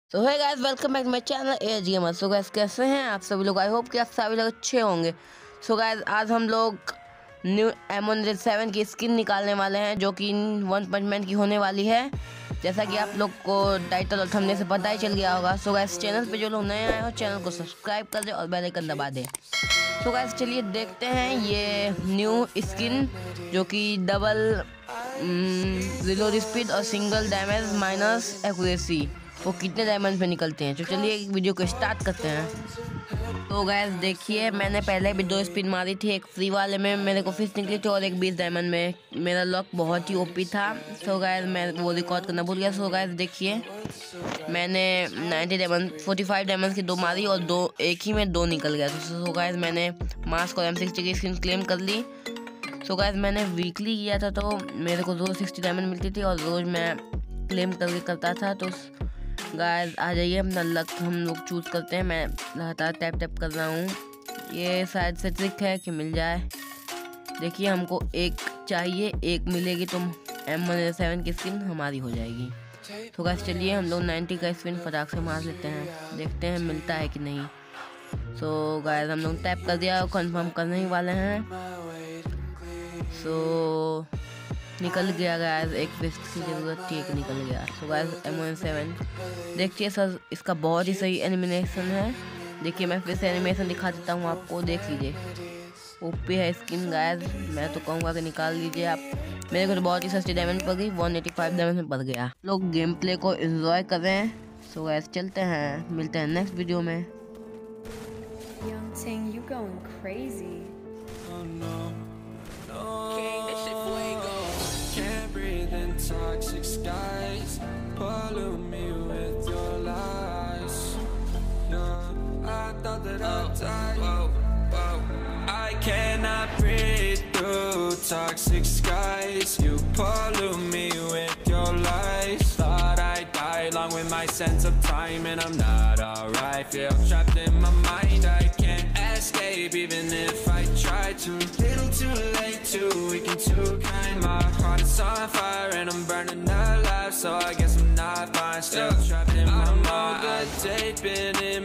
So hey guys, welcome back to my channel AG gamer. So guys, कैसे हैं आप सभी लोग? आई होप कि आप सभी लोग अच्छे होंगे। सो गाइस, आज हम लोग न्यू M107 की स्किन निकालने वाले हैं, जो कि वन पंच मैन की होने वाली है। जैसा कि आप लोग को टाइटल और थंबनेल से पता ही चल गया होगा। सो गाइस, चैनल पे जो लोग नए आए हो, चैनल को सब्सक्राइब कर दे और बेल आइकन दबा दे। सो गाइस, चलिए देखते हैं ये न्यू स्किन, जो कि डबल रिलोड स्पीड और सिंगल डैमेज माइनस एक्यूरेसी, वो कितने डायमंड पे निकलते हैं। तो चलिए एक वीडियो को स्टार्ट करते हैं। तो गैस देखिए, मैंने पहले भी 2 स्पिन मारी थी। एक फ्री वाले में मेरे को फिश निकली थी और एक 20 डायमंड में। मेरा लॉक बहुत ही ओपी था। सो गैस, मैं वो रिकॉर्ड करना भूल गया। सो गैस देखिए, मैंने 90 डायमंड 45 डायमंड की 2 मारी और एक ही में 2 निकल गया। तो गैस, मैंने मास्क और M60 की स्किन क्लेम कर ली। सो गैस, मैंने वीकली किया था तो मेरे को रोज़ 60 डायमंड मिलती थी और रोज़ मैं क्लेम करके करता था। तो गाइस आ जाइए, अपना लक हम लोग चूज़ करते हैं। मैं लगातार टैप टैप कर रहा हूँ। ये शायद से ट्रिक है कि मिल जाए। देखिए, हमको एक चाहिए, एक मिलेगी तो M107 की स्किन हमारी हो जाएगी। तो गाइस चलिए, हम लोग 90 का स्पिन फटाक से मार लेते हैं, देखते हैं मिलता है कि नहीं। सो गाइस, हम लोग टैप कर दिया और कंफर्म करने ही वाले हैं। सो निकल गया गाइस, एक फिश की ज़रूरत थी, एक निकल गया। तो गाइस M107 देखिए सर, इसका बहुत ही सही एनिमेशन है। देखिए, मैं फिर से एनिमेशन दिखा देता हूँ आपको, देख लीजिए। ओपी है स्किन गाइस, मैं तो कहूँगा कि निकाल लीजिए आप। मेरे को तो बहुत ही सस्ती डायमंड पड़ गई, 185 डायमंड में पड़ गया। लोग गेम प्ले को एंजॉय कर रहे हैं। सो गाइस चलते हैं, मिलते हैं नेक्स्ट वीडियो में। Young Ting, you going crazy. Oh no, no. King, this shit fuego. Can't breathe in toxic skies. Pollute me with your lies. Yeah, I thought that I'd die. I cannot breathe through toxic skies. You pollute me with your lies. Thought I'd die along with my sense of time, and I'm not alright. Feel trapped in my mind, I can't escape even if I try to. Little too late, too weak and too kind. My heart is on fire and I'm burning alive, so I guess I'm not fine. Still trapped in my mind. I'm all good, tape been in